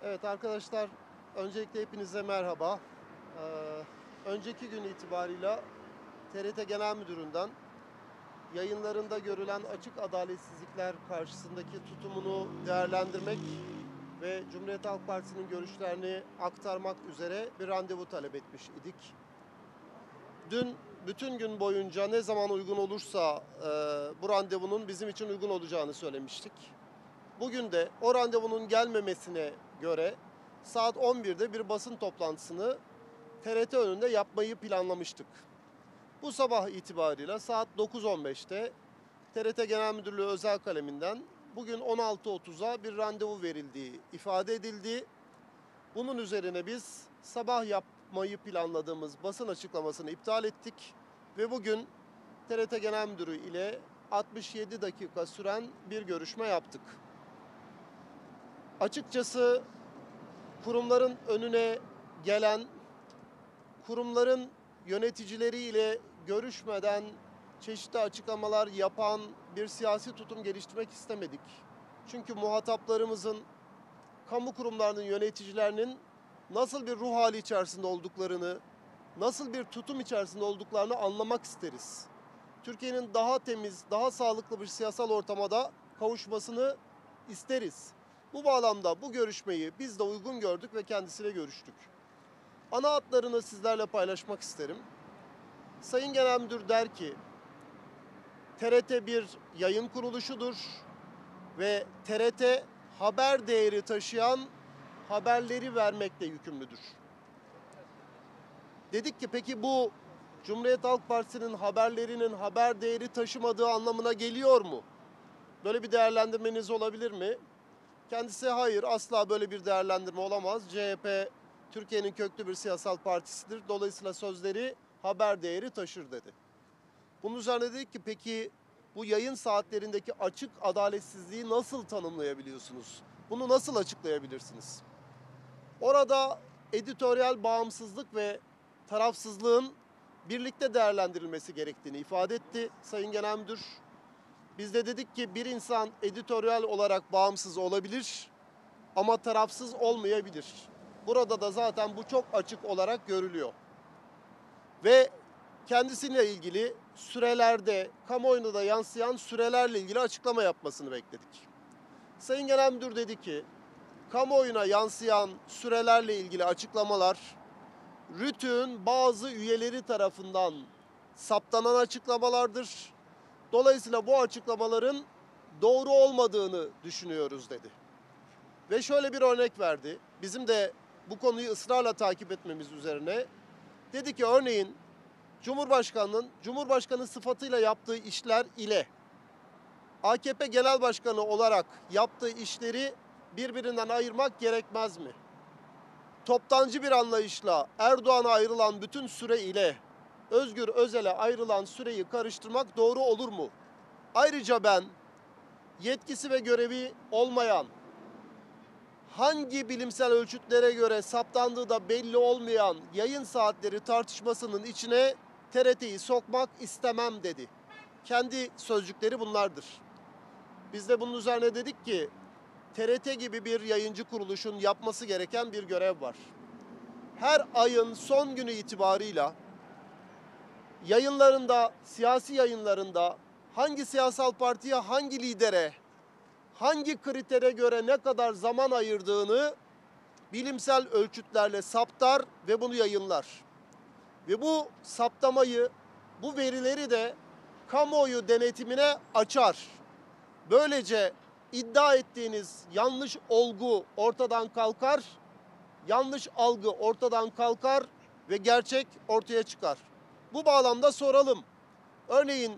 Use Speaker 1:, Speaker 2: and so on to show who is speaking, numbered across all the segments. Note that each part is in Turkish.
Speaker 1: Evet arkadaşlar, öncelikle hepinize merhaba. Önceki gün itibarıyla TRT Genel Müdürü'nden yayınlarında görülen açık adaletsizlikler karşısındaki tutumunu değerlendirmek ve Cumhuriyet Halk Partisi'nin görüşlerini aktarmak üzere bir randevu talep etmiş idik. Dün bütün gün boyunca ne zaman uygun olursa bu randevunun bizim için uygun olacağını söylemiştik. Bugün de o randevunun gelmemesine göre saat 11'de bir basın toplantısını TRT önünde yapmayı planlamıştık. Bu sabah itibarıyla saat 9.15'te TRT Genel Müdürlüğü özel kaleminden bugün 16.30'a bir randevu verildiği ifade edildi. Bunun üzerine biz sabah yapmayı planladığımız basın açıklamasını iptal ettik ve bugün TRT Genel Müdürü ile 67 dakika süren bir görüşme yaptık. Açıkçası kurumların önüne gelen, kurumların yöneticileriyle görüşmeden çeşitli açıklamalar yapan bir siyasi tutum geliştirmek istemedik. Çünkü muhataplarımızın, kamu kurumlarının yöneticilerinin nasıl bir ruh hali içerisinde olduklarını, nasıl bir tutum içerisinde olduklarını anlamak isteriz. Türkiye'nin daha temiz, daha sağlıklı bir siyasal ortama da kavuşmasını isteriz. Bu bağlamda bu görüşmeyi biz de uygun gördük ve kendisiyle görüştük. Ana hatlarını sizlerle paylaşmak isterim. Sayın Genel Müdür der ki, TRT bir yayın kuruluşudur ve TRT haber değeri taşıyan haberleri vermekle yükümlüdür. Dedik ki peki bu Cumhuriyet Halk Partisi'nin haberlerinin haber değeri taşımadığı anlamına geliyor mu? Böyle bir değerlendirmeniz olabilir mi? Kendisi hayır, asla böyle bir değerlendirme olamaz. CHP Türkiye'nin köklü bir siyasal partisidir. Dolayısıyla sözleri haber değeri taşır dedi. Bunun üzerine dedik ki peki bu yayın saatlerindeki açık adaletsizliği nasıl tanımlayabiliyorsunuz? Bunu nasıl açıklayabilirsiniz? Orada editoryal bağımsızlık ve tarafsızlığın birlikte değerlendirilmesi gerektiğini ifade etti Sayın Genel Müdür. Biz de dedik ki bir insan editoryal olarak bağımsız olabilir ama tarafsız olmayabilir. Burada da zaten bu çok açık olarak görülüyor. Ve kendisiyle ilgili sürelerde, kamuoyuna da yansıyan sürelerle ilgili açıklama yapmasını bekledik. Sayın Genel Müdür dedi ki, kamuoyuna yansıyan sürelerle ilgili açıklamalar, RTÜK'ün bazı üyeleri tarafından saptanan açıklamalardır. Dolayısıyla bu açıklamaların doğru olmadığını düşünüyoruz dedi. Ve şöyle bir örnek verdi. Bizim de bu konuyu ısrarla takip etmemiz üzerine. Dedi ki örneğin Cumhurbaşkanı sıfatıyla yaptığı işler ile AKP Genel Başkanı olarak yaptığı işleri birbirinden ayırmak gerekmez mi? Toptancı bir anlayışla Erdoğan'a ayrılan bütün süre ile Özgür Özel'e ayrılan süreyi karıştırmak doğru olur mu? Ayrıca ben yetkisi ve görevi olmayan, hangi bilimsel ölçütlere göre saptandığı da belli olmayan yayın saatleri tartışmasının içine TRT'yi sokmak istemem dedi. Kendi sözcükleri bunlardır. Biz de bunun üzerine dedik ki TRT gibi bir yayıncı kuruluşun yapması gereken bir görev var. Her ayın son günü itibarıyla yayınlarında, siyasi yayınlarında hangi siyasal partiye, hangi lidere, hangi kritere göre ne kadar zaman ayırdığını bilimsel ölçütlerle saptar ve bunu yayınlar. Ve bu saptamayı, bu verileri de kamuoyu denetimine açar. Böylece iddia ettiğiniz yanlış olgu ortadan kalkar, yanlış algı ortadan kalkar ve gerçek ortaya çıkar. Bu bağlamda soralım. Örneğin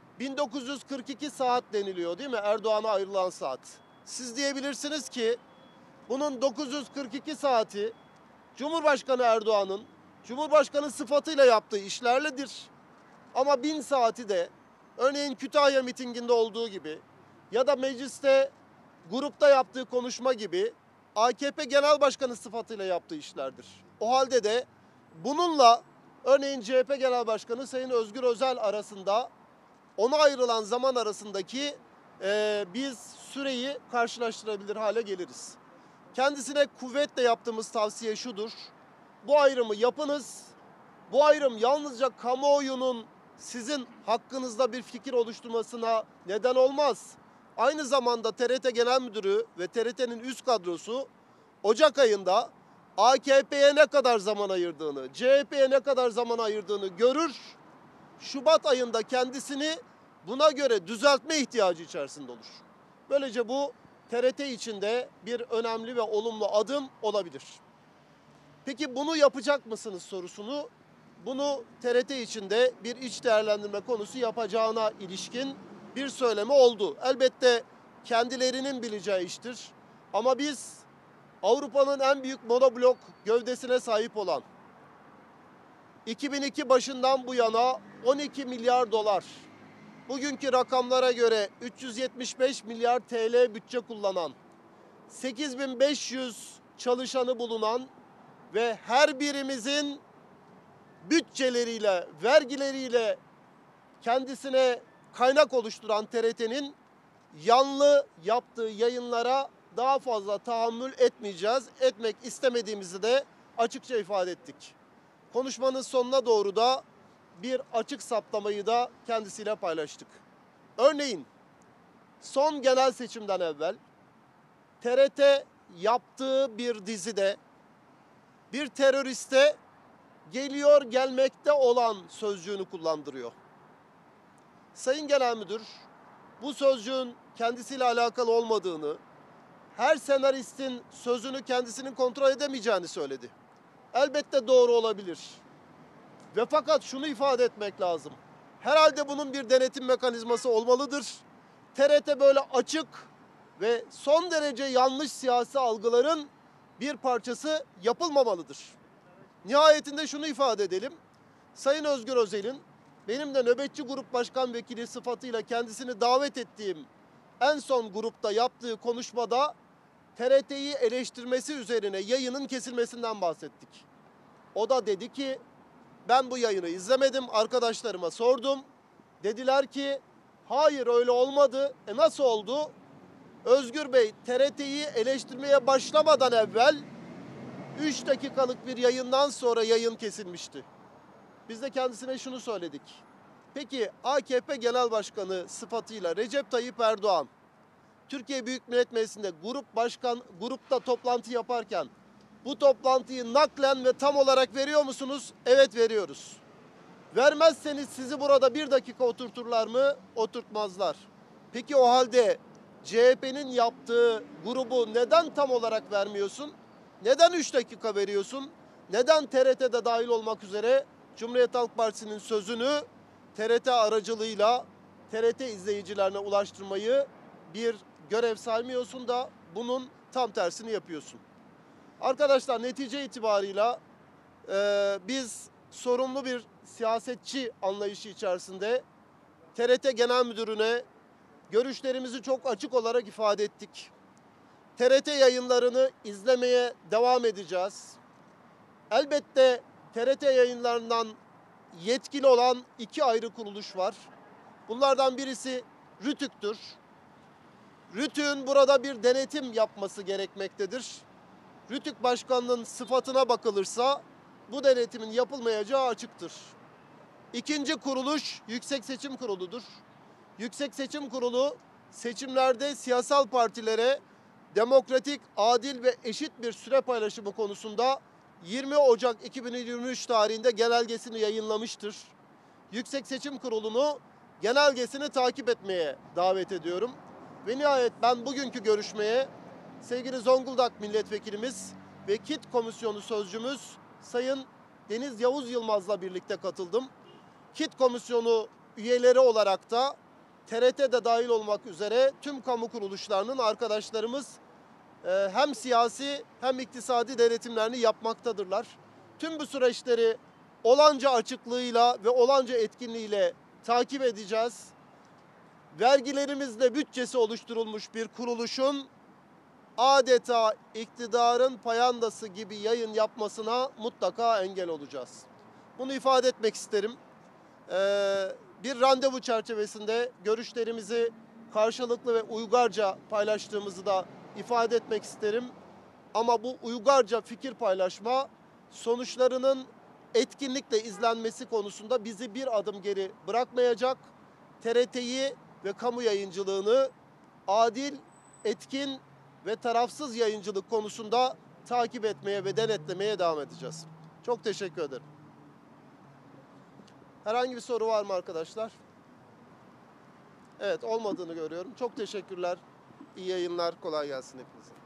Speaker 1: 1942 saat deniliyor değil mi? Erdoğan'a ayrılan saat. Siz diyebilirsiniz ki bunun 942 saati Cumhurbaşkanı Erdoğan'ın Cumhurbaşkanı sıfatıyla yaptığı işlerledir. Ama 1000 saati de örneğin Kütahya mitinginde olduğu gibi ya da mecliste grupta yaptığı konuşma gibi AKP Genel Başkanı sıfatıyla yaptığı işlerdir. O halde de bununla örneğin CHP Genel Başkanı Sayın Özgür Özel arasında ona ayrılan zaman arasındaki biz süreyi karşılaştırabilir hale geliriz. Kendisine kuvvetle yaptığımız tavsiye şudur: bu ayrımı yapınız. Bu ayrım yalnızca kamuoyunun sizin hakkınızda bir fikir oluşturmasına neden olmaz. Aynı zamanda TRT Genel Müdürü ve TRT'nin üst kadrosu Ocak ayında AKP'ye ne kadar zaman ayırdığını, CHP'ye ne kadar zaman ayırdığını görür. Şubat ayında kendisini buna göre düzeltme ihtiyacı içerisinde olur. Böylece bu TRT için de bir önemli ve olumlu adım olabilir. Peki bunu yapacak mısınız sorusunu, bunu TRT içinde bir iç değerlendirme konusu yapacağına ilişkin bir söylemi oldu. Elbette kendilerinin bileceği iştir. Ama biz Avrupa'nın en büyük monoblok gövdesine sahip olan, 2002 başından bu yana 12 milyar dolar, bugünkü rakamlara göre 375 milyar TL bütçe kullanan, 8500 çalışanı bulunan ve her birimizin bütçeleriyle, vergileriyle kendisine kaynak oluşturan TRT'nin yanlı yaptığı yayınlara daha fazla tahammül etmeyeceğiz. Etmek istemediğimizi de açıkça ifade ettik. Konuşmanın sonuna doğru da bir açık saptamayı da kendisiyle paylaştık. Örneğin son genel seçimden evvel TRT yaptığı bir dizide bir teröriste geliyor gelmekte olan sözcüğünü kullandırıyor. Sayın Genel Müdür bu sözcüğün kendisiyle alakalı olmadığını, her senaristin sözünü kendisinin kontrol edemeyeceğini söyledi. Elbette doğru olabilir. Ve fakat şunu ifade etmek lazım: herhalde bunun bir denetim mekanizması olmalıdır. TRT böyle açık ve son derece yanlış siyasi algıların bir parçası yapılmamalıdır. Nihayetinde şunu ifade edelim: Sayın Özgür Özel'in benim de nöbetçi grup başkan vekili sıfatıyla kendisini davet ettiğim en son grupta yaptığı konuşmada TRT'yi eleştirmesi üzerine yayının kesilmesinden bahsettik. O da dedi ki, ben bu yayını izlemedim, arkadaşlarıma sordum. Dediler ki hayır öyle olmadı. Nasıl oldu? Özgür Bey TRT'yi eleştirmeye başlamadan evvel 3 dakikalık bir yayından sonra yayın kesilmişti. Biz de kendisine şunu söyledik: peki AKP Genel Başkanı sıfatıyla Recep Tayyip Erdoğan Türkiye Büyük Millet Meclisi'nde grupta toplantı yaparken bu toplantıyı naklen ve tam olarak veriyor musunuz? Evet, veriyoruz. Vermezseniz sizi burada 1 dakika oturturlar mı? Oturtmazlar. Peki o halde CHP'nin yaptığı grubu neden tam olarak vermiyorsun? Neden 3 dakika veriyorsun? Neden TRT'de dahil olmak üzere Cumhuriyet Halk Partisi'nin sözünü TRT aracılığıyla TRT izleyicilerine ulaştırmayı bir görev saymıyorsun da bunun tam tersini yapıyorsun? Arkadaşlar, netice itibarıyla biz sorumlu bir siyasetçi anlayışı içerisinde TRT Genel Müdürü'ne görüşlerimizi çok açık olarak ifade ettik. TRT yayınlarını izlemeye devam edeceğiz. Elbette TRT yayınlarından yetkili olan 2 ayrı kuruluş var. Bunlardan birisi RTÜK'tür. RTÜK'ün burada bir denetim yapması gerekmektedir. RTÜK Başkanı'nın sıfatına bakılırsa bu denetimin yapılmayacağı açıktır. İkinci kuruluş Yüksek Seçim Kurulu'dur. Yüksek Seçim Kurulu seçimlerde siyasal partilere demokratik, adil ve eşit bir süre paylaşımı konusunda 20 Ocak 2023 tarihinde genelgesini yayınlamıştır. Yüksek Seçim Kurulu'nu genelgesini takip etmeye davet ediyorum. Ve nihayet ben bugünkü görüşmeye sevgili Zonguldak Milletvekilimiz ve KİT Komisyonu Sözcümüz Sayın Deniz Yavuz Yılmaz'la birlikte katıldım. KİT Komisyonu üyeleri olarak da TRT'de dahil olmak üzere tüm kamu kuruluşlarının arkadaşlarımız hem siyasi hem iktisadi denetimlerini yapmaktadırlar. Tüm bu süreçleri olanca açıklığıyla ve olanca etkinliğiyle takip edeceğiz. Vergilerimizle bütçesi oluşturulmuş bir kuruluşun adeta iktidarın payandası gibi yayın yapmasına mutlaka engel olacağız. Bunu ifade etmek isterim. Bir randevu çerçevesinde görüşlerimizi karşılıklı ve uygarca paylaştığımızı da ifade etmek isterim. Ama bu uygarca fikir paylaşma sonuçlarının etkinlikle izlenmesi konusunda bizi bir adım geri bırakmayacak. TRT'yi ve kamu yayıncılığını adil, etkin ve tarafsız yayıncılık konusunda takip etmeye ve denetlemeye devam edeceğiz. Çok teşekkür ederim. Herhangi bir soru var mı arkadaşlar? Evet, olmadığını görüyorum. Çok teşekkürler. İyi yayınlar. Kolay gelsin hepinize.